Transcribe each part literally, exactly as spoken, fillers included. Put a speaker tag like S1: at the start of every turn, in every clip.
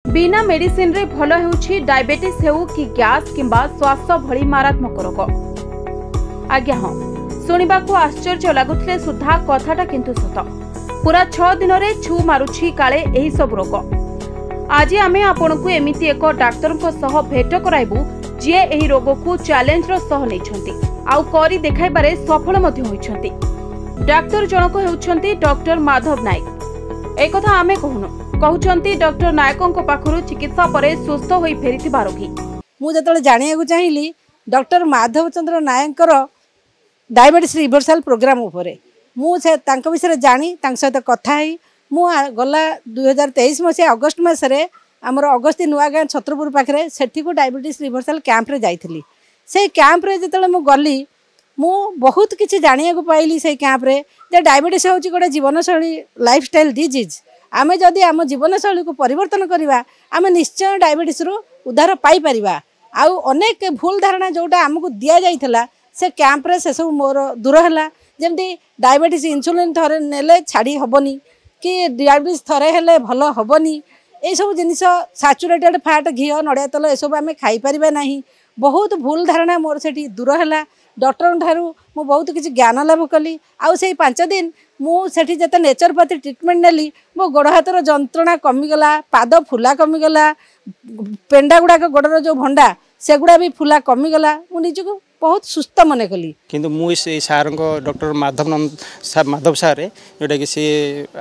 S1: बिना मेडिसिन रे भल हेउछि डायबिटीज हेउ कि गैस किंबा श्वास भली मारात्मक रोग। आज्ञा हाँ शुणा को आश्चर्य लगुले सुधा कथाटा किंतु सत। पूरा छह दिन रे छु मारुछि काले एही सब रोग। आज आमे आपन को एमिति एक डाक्टर को सह भेट कराइबु जे एही रोग को चैलेंज रो सह नैछंती आउ करी देखाइबारे सफल मध्ये होइछंती। डाक्टर जनक हेउछंती डॉक्टर माधव नायक। एक कथा आमे कहूनो कहउछंती डॉक्टर नायकों को पाखरु चिकित्सा परे सुस्थ होई फेरिथिबा रोगी।
S2: मु जतले जानिया को चाहिली डॉक्टर माधव चंद्र नायकर डायबिटीज रिवर्सल प्रोग्राम उपरे मु से तांक विषय जानी तांक सहित कथा है। मु गला दुई हजार तेईस मसीहा अगस्ट मसरे आमर अगस्ती नुआगाँ छत्रपुर पाखे सेठी को डायबिटीज रिवर्सल कैंप रे जाइथिली। से कैंप रे जतले मु गली मु बहुत किछि जानिया को पाइली से कैंप रे जे डायबिटीज होछि गोटे जीवनशैली लाइफस्टाइल डिजीज। आमे जदि आम जीवनशैली को परिवर्तन करिबा आमे निश्चय डायबिटीज रु उद्धार पाई परिबा। आउ अनेक भूल धारणा जोटा आमको दिया जाइथिला से कैंप रे से सब मोर दूर है। जमती डायबिटीज इंसुलिन थरे नेले छाड़ी हबनी कि डायबिटीज थरे हेले भल हबनी ए सब जिनिस सैचुरेटेड फैट घी नड़िया तेल ए सब आमे खाई परिबा नाही। बहुत भूल धारणा मोर सेठी दूर है। डॉक्टर ठारू मु बहुत किसी ज्ञान लाभ कली। आउ से पांच दिन मु सेठी जते नेचुरोपैथी ट्रीटमेंट नेली मो गोड़ हाथर जंत्रणा कमिगला, पाद फुला कमिगला, पेंडा गुड़ाक गोड़र जो भंडा सेगुड़ा भी फुला कमिगला। मु निजको बहुत सुस्थ मन कली।
S3: किंतु मु से सार डॉक्टर माधव माधव सारे जोटा कि सी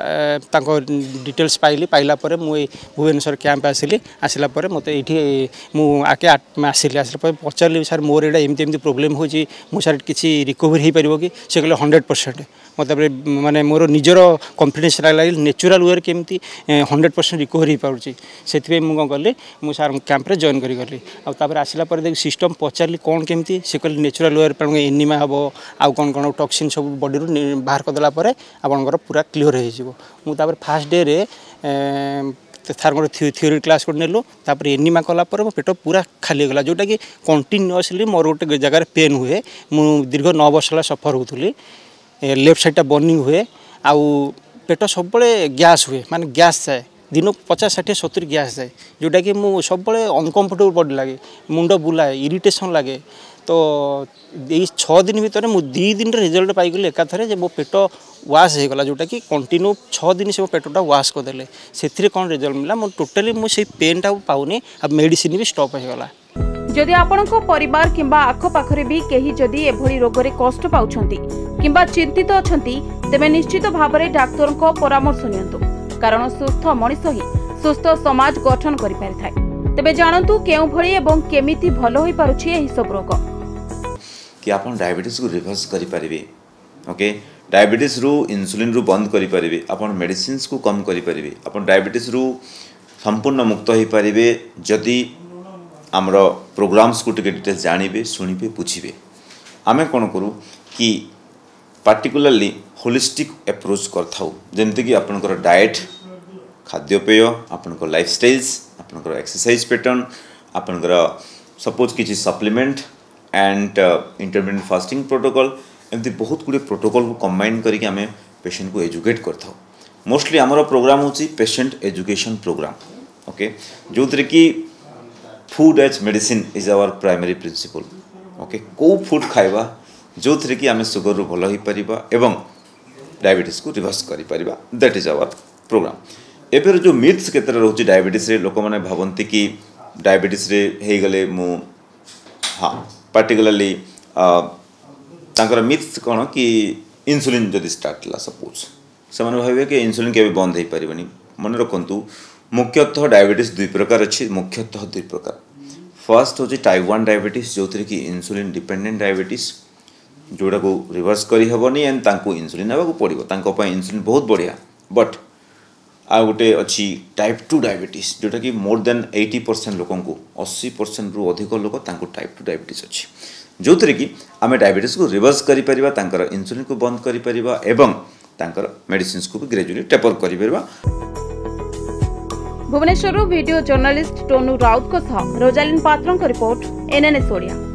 S3: डिटेल्स पाइली पाइला परे मु भुवनेश्वर कैंप आसिली। आसला परे मते एठी मु आके आसिली। आसला परे पचारली सार मोर एटा एमती एमती प्रोब्लेम होची मु सार किछि रिकवरी हे परिबो कि से कहले हंड्रेड परसेंट मत माने मोर निजर कॉन्फिडेंस लागल नेचुरल वे केमती हंड्रेड परसेंट रिकवरी हो पाउची। सेति मु कोन करली मु सार कैंप रे जॉइन करी गली। आ तापर आसला परे देख सिस्टम पचारली कोन केमती से कहले नेचुरल वे पर एनीमा हबो आउ कोन कोन टॉक्सिन सब बॉडी रु बाहर कर देला परे आपनकर पूरा क्लियर हो जिवो। मु तापर फर्स्ट डे रे थार थ्योरी क्लास को नेलु तापर एनीमा कला पर मो पेट पूरा खाली गला जोटा कि कंटिन्यूअसली मोर गोटे जगह पेन हुए। मु दीर्घ नौ वर्ष सफर होतुली। लेफ्ट साइड बर्निंग हुए आउ पेट सब गैस हुए माने गैस जाए दिन पचास षाठी सत्तर गैस जाए जोटा कि मु सब अनकम्फर्टेबल बॉडी लगे मुंड बुलाए इरिटेशन लगे। तो ये छः दिन भितर मु दी दिन रिजल्ट पाईगली एकाथरे जे मो पेट वाश हो गला जोटा कि कंटिन्यू छः दिन से मो पेटा वाश करदे से कौन रिजल्ट मिला मो टोटाली मुझे पेन टा पाऊनी अब मेडिसिन भी स्टॉप हो गला।
S1: जदि आपणको परिवार किंबा आखपाखरे भी केही जदि एभली रोगरे कष्ट पाउछंती किंबा चिंतित अछंती तेबे निश्चित भाबरे डाक्टर को परामर्श नियंतु कारण सुस्थ मनिष ही सुस्थ समाज गठन करि पारिथाय। तेबे जानंतु केउ भली एवं केमिति भलो होई पारुछि एही सब रोग
S4: कि आपन डायबिटीज को रिवर्स करि परिबे। ओके डायबिटीज रु इंसुलिन रु बंद करि परिबे आपन मेडिसिन्स को कम करि परिबे आपन डायबिटीज रु संपूर्ण मुक्त होई परिबे जदि आमर प्रोग्राम्स को टिके डिटेल्स जानिबे सुनिबे बुझिबे। आमे कोन करू कि पार्टिकुलरली होलिस्टिक अप्रोच करथाउ जेमति कि आपनकर डाइट खाद्यपेय आपनकर लाइफस्टाइल्स आपनकर एक्सरसाइज पैटर्न आपनकर सपोज किछि supplement and intermittent fasting protocol एमती बहुत गुड़े प्रोटोकॉल को कंबाइन करके आमे पेशेंट को एजुकेट करथाउ। मोस्टली आमर प्रोग्राम होची पेशेंट एजुकेशन प्रोग्राम। ओके जो थरे कि food as medicine is our primary principle. Okay को फूड खाइबा जो थरे कि आमे सुगर रु भलो ही परिबा एवं डायबिटीज को रिवर्स करि परिबा दैट इज आवर प्रोग्राम। एपर जो मिथ्स केतरा रहउची डायबिटीज रे लोक माने भाबंती कि डायबिटीज रे हे गले मु हाँ पार्टिकुलरली तांकर मिथ्स कोन कि इंसुलिन जदि स्टार्ट ला सपोज से माने भाबे कि इंसुलिन केबे बंद हे परिबनी। मन रखंतु मुख्यतः डायबिटीज दुई प्रकार अछि मुख्यतः दुई प्रकार। फर्स्ट होची टाइप वन डायबिटीज जो थरे कि इंसुलिन डिपेंडेंट डायबिटीज जोड़ा को रिवर्स करी हबनी एंड तांको इंसुलिन आबा को पड़िबो तांको पय इंसुलिन बहुत बढ़िया। बट आ गोटे अच्छी टाइप टू डायबिटीज जोटा कि मोर देन एटी परसेंट लोकन को अस्सी परसेंट रु अधिक लोक तांको टाइप टू डायबिटीज अच्छी जो थरे कि आमे डायबिटीज को रिवर्स करि परिबा तांकर इंसुलिन को बंद करि परिबा एवं तांकर मेडिसिन्स को भी ग्रेजुअली टेपर करि परिबा।
S1: भुवनेश्वर वीडियो जर्नलिस्ट टोनू राउत को सह रोजालिन पात्रों का रिपोर्ट एनएनएस ओडिया।